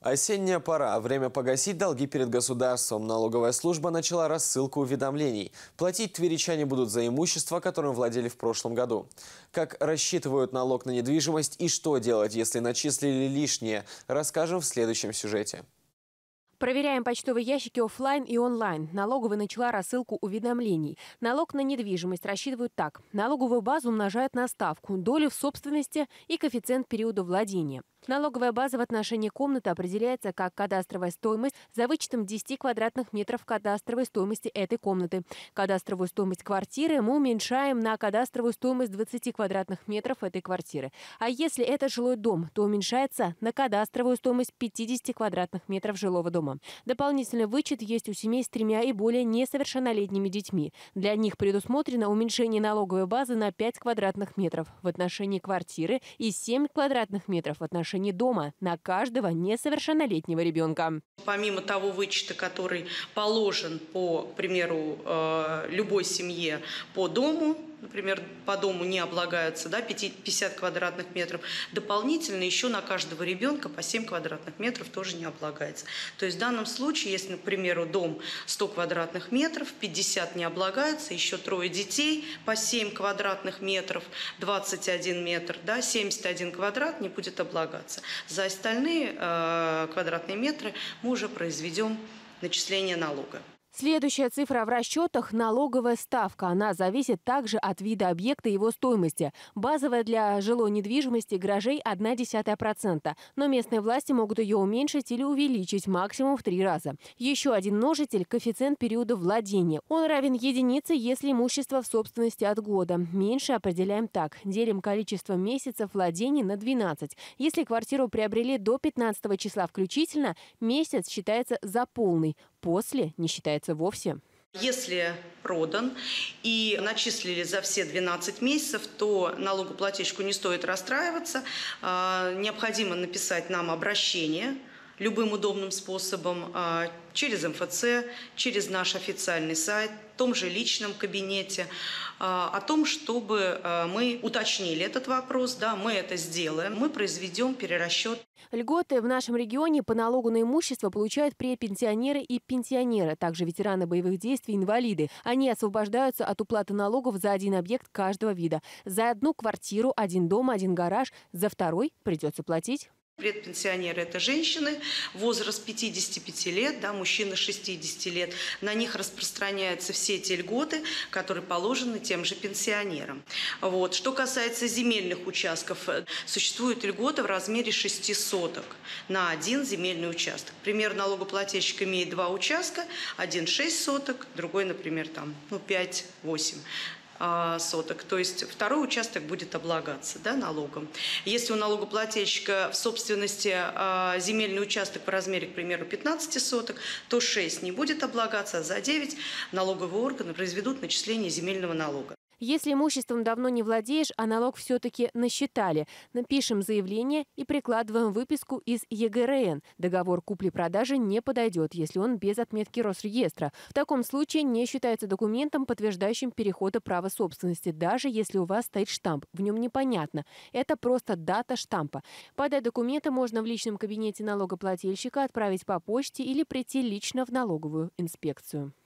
Осенняя пора. Время погасить долги перед государством. Налоговая служба начала рассылку уведомлений. Платить тверичане будут за имущество, которым владели в прошлом году. Как рассчитывают налог на недвижимость и что делать, если начислили лишнее, расскажем в следующем сюжете. Проверяем почтовые ящики офлайн и онлайн. Налоговая начала рассылку уведомлений. Налог на недвижимость рассчитывают так. Налоговую базу умножают на ставку, долю в собственности и коэффициент периода владения. Налоговая база в отношении комнаты определяется как кадастровая стоимость за вычетом 10 квадратных метров кадастровой стоимости этой комнаты. Кадастровую стоимость квартиры мы уменьшаем на кадастровую стоимость 20 квадратных метров этой квартиры. А если это жилой дом, то уменьшается на кадастровую стоимость 50 квадратных метров жилого дома. Дополнительный вычет есть у семей с 3 и более несовершеннолетними детьми. Для них предусмотрено уменьшение налоговой базы на 5 квадратных метров в отношении квартиры и 7 квадратных метров в отношении дома на каждого несовершеннолетнего ребенка. Помимо того вычета, который положен, по примеру, любой семье по дому, например, по дому не облагаются 50 квадратных метров, дополнительно еще на каждого ребенка по 7 квадратных метров тоже не облагается. То есть в данном случае, если, например, дом 100 квадратных метров, 50 не облагается, еще 3 детей по 7 квадратных метров, 21 метр, 71 квадрат не будет облагаться. За остальные квадратные метры мы уже произведем начисление налога. Следующая цифра в расчетах – налоговая ставка. Она зависит также от вида объекта и его стоимости. Базовая для жилой недвижимости гаражей 0,1%. Но местные власти могут ее уменьшить или увеличить максимум в 3 раза. Еще один множитель – коэффициент периода владения. Он равен единице, если имущество в собственности от года. Меньше определяем так. Делим количество месяцев владения на 12. Если квартиру приобрели до 15 числа включительно, месяц считается за полный. После не считается вовсе. Если продан и начислили за все 12 месяцев, то налогоплательщику не стоит расстраиваться. Необходимо написать нам обращение любым удобным способом через МФЦ, через наш официальный сайт, в том же личном кабинете, о том, чтобы мы уточнили этот вопрос, мы это сделаем, мы произведем перерасчет. Льготы в нашем регионе по налогу на имущество получают препенсионеры и пенсионеры, также ветераны боевых действий, инвалиды. Они освобождаются от уплаты налогов за один объект каждого вида. За одну квартиру, один дом, один гараж, за второй придется платить. Предпенсионеры – это женщины, возраст 55 лет, мужчины 60 лет. На них распространяются все те льготы, которые положены тем же пенсионерам. Что касается земельных участков, существует льгота в размере 6 соток на один земельный участок. Например, налогоплательщик имеет 2 участка, один 6 соток, другой, например, 5-8 соток. То есть второй участок будет облагаться налогом. Если у налогоплательщика в собственности земельный участок в размере, к примеру, 15 соток, то 6 не будет облагаться, а за 9 налоговые органы произведут начисление земельного налога. Если имуществом давно не владеешь, а налог все-таки насчитали, напишем заявление и прикладываем выписку из ЕГРН. Договор купли-продажи не подойдет, если он без отметки Росреестра. В таком случае не считается документом, подтверждающим переход права собственности, даже если у вас стоит штамп. В нем непонятно. Это просто дата штампа. Подать документы можно в личном кабинете налогоплательщика, отправить по почте или прийти лично в налоговую инспекцию.